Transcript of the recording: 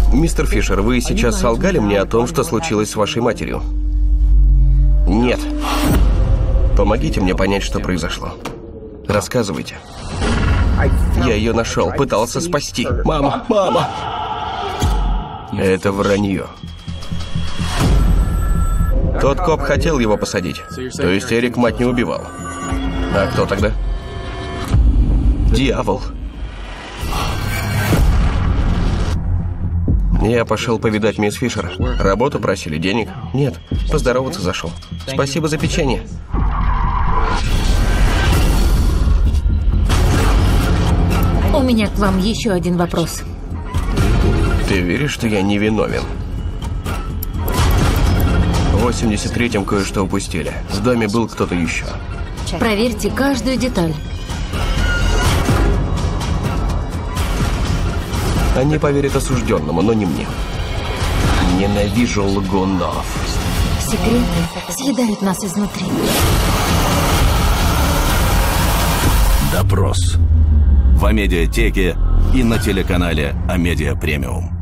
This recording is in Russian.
Мистер Фишер, вы сейчас солгали мне о том, что случилось с вашей матерью? Нет. Помогите мне понять, что произошло. Рассказывайте. Я ее нашел, пытался спасти. Мама, мама! Это вранье. Тот коп хотел его посадить. То есть Эрик мать не убивал. А кто тогда? Дьявол. Я пошел повидать мисс Фишер. Работу просили, денег? Нет, поздороваться зашел. Спасибо за печенье. У меня к вам еще один вопрос. Ты веришь, что я невиновен? В 83-м кое-что упустили. В доме был кто-то еще. Проверьте каждую деталь. Они поверят осужденному, но не мне. Ненавижу лгунов. Секреты съедают нас изнутри. Допрос. В Амедиатеке и на телеканале Амедиа Премиум.